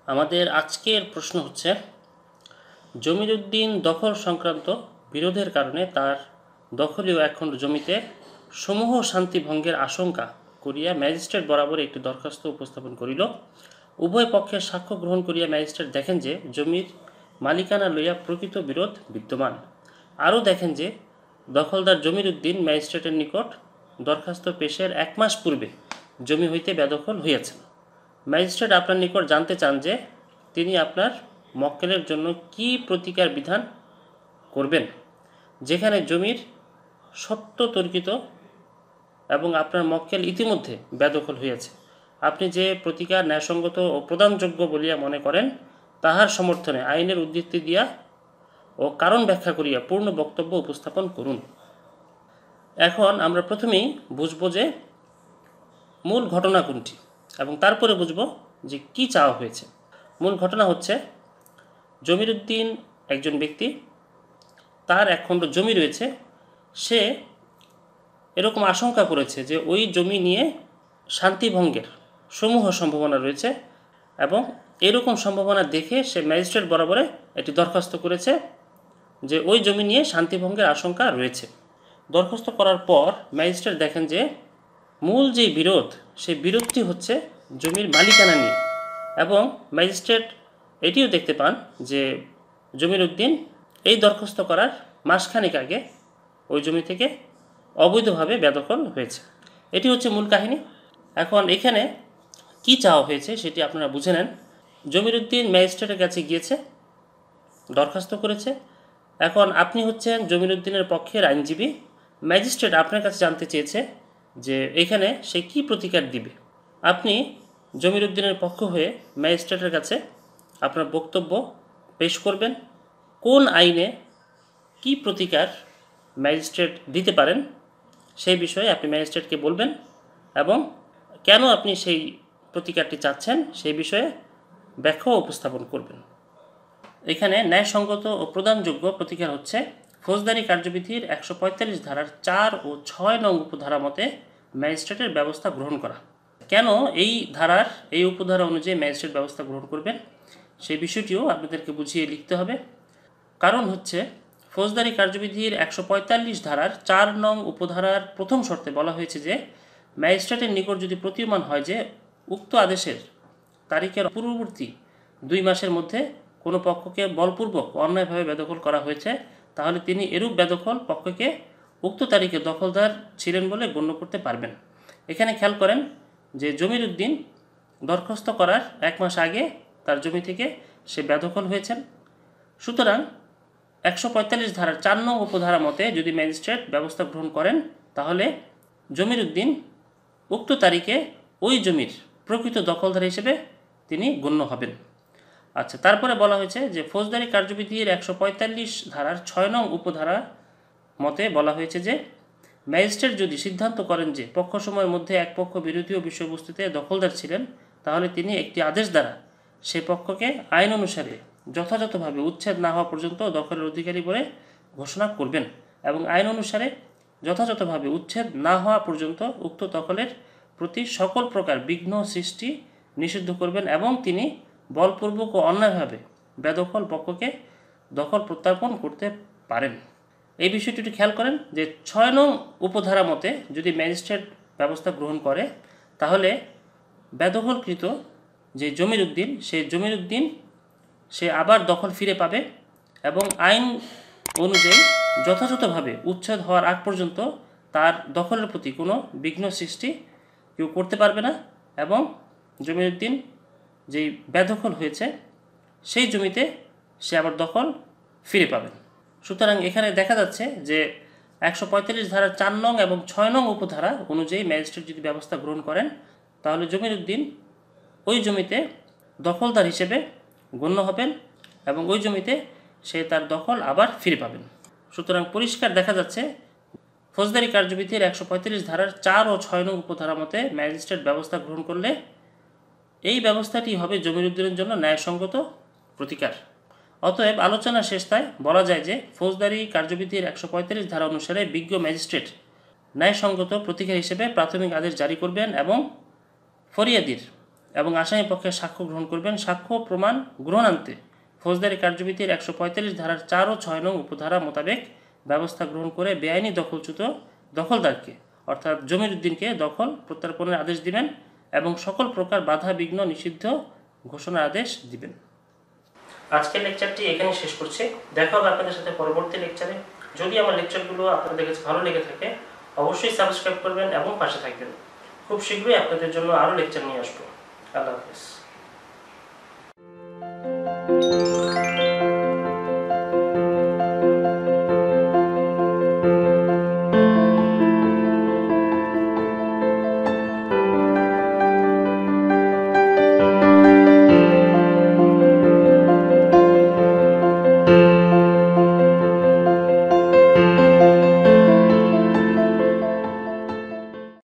আমাদের আজকের প্রশ্ন হচ্ছে, জমির উদ্দিন দখল সংক্রান্ত বিরোধের কারণে তার দখলীয় একখণ্ড জমিতে সমূহ শান্তি ভঙ্গের আশঙ্কা করিয়া ম্যাজিস্ট্রেট বরাবর একটি দরখাস্ত উপস্থাপন করিল। উভয় পক্ষের সাক্ষ্য গ্রহণ করিয়া ম্যাজিস্ট্রেট দেখেন যে জমির মালিকানা লইয়া প্রকৃত বিরোধ বিদ্যমান। আরও দেখেন যে দখলদার জমির উদ্দিন ম্যাজিস্ট্রেটের নিকট দরখাস্ত পেশের 1 মাস পূর্বে জমি হইতে বেদখল হইয়াছেন। ম্যাজিস্ট্রেট আপনার নিকট জানতে চান যে তিনি আপনার মক্কেলের জন্য কি প্রতিকার বিধান করবেন, যেখানে জমির সত্য তর্কিত এবং আপনার মক্কেল ইতিমধ্যে বেদখল হইয়াছে। আপনি যে প্রতিকার ন্যায়সঙ্গত ও প্রদানযোগ্য বলিয়া মনে করেন, তাহার সমর্থনে আইনের উদ্ধৃতি দিয়া ও কারণ ব্যাখ্যা করিয়া পূর্ণ বক্তব্য উপস্থাপন করুন। এখন আমরা প্রথমেই বুঝব যে মূল ঘটনা কোনটি এবং তারপরে বুঝব যে কি চাওয়া হয়েছে। মূল ঘটনা হচ্ছে, জমির উদ্দিন একজন ব্যক্তি, তার একখণ্ড জমি রয়েছে। সে এরকম আশঙ্কা করেছে যে ওই জমি নিয়ে শান্তিভঙ্গের সমূহ সম্ভাবনা রয়েছে এবং এরকম সম্ভাবনা দেখে সে ম্যাজিস্ট্রেট বরাবরে একটি দরখাস্ত করেছে যে ওই জমি নিয়ে শান্তিভঙ্গের আশঙ্কা রয়েছে। দরখাস্ত করার পর ম্যাজিস্ট্রেট দেখেন যে মূল যে বিরোধ, সেই বিরোধটি হচ্ছে জমির মালিকানা নিয়ে, এবং ম্যাজিস্ট্রেট এটিও দেখতে পান যে জমির উদ্দিন এই দরখাস্ত করার মাসখানেক আগে ওই জমি থেকে অবৈধভাবে বেদখল হয়েছে। এটি হচ্ছে মূল কাহিনী। এখন এখানে কি চাওয়া হয়েছে সেটি আপনারা বুঝে নেন। জমির উদ্দিন ম্যাজিস্ট্রেটের কাছে গিয়েছে, দরখাস্ত করেছে। এখন আপনি হচ্ছেন জমির উদ্দিনের পক্ষের আইনজীবী। ম্যাজিস্ট্রেট আপনার কাছে জানতে চেয়েছে যে এখানে সে কি প্রতিকার দিবে। আপনি জমির উদ্দিনের পক্ষ হয়ে ম্যাজিস্ট্রেটের কাছে আপনার বক্তব্য পেশ করবেন। কোন আইনে কি প্রতিকার ম্যাজিস্ট্রেট দিতে পারেন সেই বিষয়ে আপনি ম্যাজিস্ট্রেটকে বলবেন এবং কেন আপনি সেই প্রতিকারটি চাচ্ছেন সেই বিষয়ে ব্যাখ্যা উপস্থাপন করবেন। এখানে ন্যায়সঙ্গত ও প্রদানযোগ্য প্রতিকার হচ্ছে ফৌজদারি কার্যবিধির 145 ধারার 4 ও 6 নং উপধারা মতে ম্যাজিস্ট্রেটের ব্যবস্থা গ্রহণ করা। কেন এই ধারার এই উপধারা অনুযায়ী ম্যাজিস্ট্রেট ব্যবস্থা গ্রহণ করবেন সেই বিষয়টিও আপনাদেরকে বুঝিয়ে লিখতে হবে। কারণ হচ্ছে, ফৌজদারি কার্যবিধির 145 ধারার 4 নং উপধারার প্রথম শর্তে বলা হয়েছে যে ম্যাজিস্ট্রেটের নিকট যদি প্রতীয়মান হয় যে উক্ত আদেশের তারিখের পূর্ববর্তী 2 মাসের মধ্যে কোনো পক্ষকে বলপূর্বক অন্যায়ভাবে বেদখল করা হয়েছে, তাহলে তিনি এরূপ বেদখল পক্ষকে উক্ত তারিখে দখলদার ছিলেন বলে গণ্য করতে পারবেন। এখানে খেয়াল করেন যে জমির উদ্দিন দরখাস্ত করার 1 মাস আগে তার জমি থেকে সে বেদখল হয়েছেন। সুতরাং 145 ধারার 4 নং উপধারা মতে যদি ম্যাজিস্ট্রেট ব্যবস্থা গ্রহণ করেন, তাহলে জমির উদ্দিন উক্ত তারিখে ওই জমির প্রকৃত দখলদার হিসেবে তিনি গণ্য হবেন। আচ্ছা, তারপরে বলা হয়েছে যে ফৌজদারি কার্যবিধির 145 ধারার 6 নং উপধারা মতে বলা হয়েছে যে ম্যাজিস্ট্রেট যদি সিদ্ধান্ত করেন যে পক্ষ সময়ের মধ্যে এক পক্ষ বিরোধীয় বিষয়বস্তুতে দখলদার ছিলেন, তাহলে তিনি একটি আদেশ দ্বারা সে পক্ষকে আইন অনুসারে যথাযথভাবে উচ্ছেদ না হওয়া পর্যন্ত দখলের অধিকারী বলে ঘোষণা করবেন এবং আইন অনুসারে যথাযথভাবে উচ্ছেদ না হওয়া পর্যন্ত উক্ত দখলের প্রতি সকল প্রকার বিঘ্ন সৃষ্টি নিষিদ্ধ করবেন এবং তিনি বলপূর্বক ও অন্যায়ভাবে বেদখল পক্ষকে দখল প্রত্যার্পণ করতে পারেন। এই বিষয়টি একটু খেয়াল করেন যে 6 নং উপধারা মতে যদি ম্যাজিস্ট্রেট ব্যবস্থা গ্রহণ করে, তাহলে বেদখলকৃত যে জমির উদ্দিন, সেই জমির উদ্দিন সে আবার দখল ফিরে পাবে এবং আইন অনুযায়ী যথাযথভাবে উচ্ছেদ হওয়ার আগ পর্যন্ত তার দখলের প্রতি কোনো বিঘ্ন সৃষ্টি কেউ করতে পারবে না এবং জমির উদ্দিন যেই বেদখল হয়েছে সেই জমিতে সে আবার দখল ফিরে পাবেন। সুতরাং এখানে দেখা যাচ্ছে যে 145 ধারার 4 নং এবং 6 নং উপধারা অনুযায়ী ম্যাজিস্ট্রেট যদি ব্যবস্থা গ্রহণ করেন, তাহলে জমির উদ্দিন ওই জমিতে দখলদার হিসেবে গণ্য হবেন এবং ওই জমিতে সে তার দখল আবার ফিরে পাবেন। সুতরাং পরিষ্কার দেখা যাচ্ছে ফৌজদারি কার্যবিধির 145 ধারার 4 ও 6 নং উপধারা মতে ম্যাজিস্ট্রেট ব্যবস্থা গ্রহণ করলে এই ব্যবস্থাটি হবে জমির উদ্দিনের জন্য ন্যায়সঙ্গত প্রতিকার। অতএব আলোচনা শেষতায় বলা যায় যে ফৌজদারি কার্যবিধির 145 ধারা অনুসারে বিজ্ঞ ম্যাজিস্ট্রেট ন্যায়সঙ্গত প্রতিকার হিসেবে প্রাথমিক আদেশ জারি করবেন এবং ফরিয়াদির এবং আসামি পক্ষে সাক্ষ্য গ্রহণ করবেন। সাক্ষ্য প্রমাণ গ্রহণান্তে ফৌজদারি কার্যবিধির 145 ধারার 4 ও 6 নং উপধারা মোতাবেক ব্যবস্থা গ্রহণ করে বেআইনি দখলচ্যুত দখলদারকে অর্থাৎ জমিরুদ্দিনকে দখল প্রত্যার্পণের আদেশ দিবেন এবং সকল প্রকার বাধা বিঘ্ন নিষিদ্ধ ঘোষণার আদেশ দিবেন। আজকের লেকচারটি এখানে শেষ করছি। দেখা হবে আপনাদের সাথে পরবর্তী লেকচারে। যদি আমার লেকচারগুলো আপনাদের কাছে ভালো লেগে থাকে অবশ্যই সাবস্ক্রাইব করবেন এবং পাশে থাকবেন। খুব শীঘ্রই আপনাদের জন্য আরও লেকচার নিয়ে আসবো। আল্লাহ হাফেজ।